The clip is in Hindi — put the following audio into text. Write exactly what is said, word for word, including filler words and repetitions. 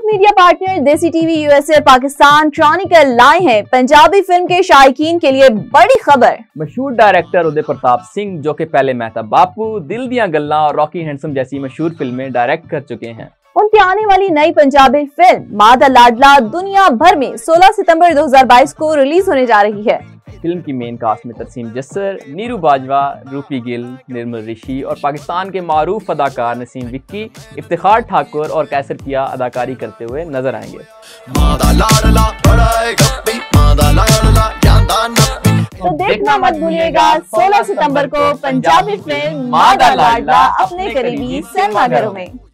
Media partner Desi TV USA और पाकिस्तान क्रॉनिकल लाए हैं पंजाबी फिल्म के शायकीन के लिए बड़ी खबर। मशहूर डायरेक्टर उदय प्रताप सिंह, जो कि पहले मेहता बापू, दिल दियां गल्लां और रॉकी हैंडसम जैसी मशहूर फिल्में डायरेक्ट कर चुके हैं। उनकी आने वाली नई पंजाबी फिल्म माँ दा लाडला दुनिया भर में सोलह सितंबर दो हज़ार बाईस को रिलीज होने जा रही है। फिल्म की मेन कास्ट में तरसीम जस्सर, नीरू बाजवा, रूपी गिल, निर्मल ऋषि और पाकिस्तान के मारूफ अदाकार नसीम विक्की, इफ्तिखार ठाकुर और कैसर किया अदाकारी करते हुए नजर आएंगे। तो देखना मत भूलिएगा सोलह सितंबर को पंजाबी फिल्म माँ दा लाडला अपने करीबी सिनेमाघरों में।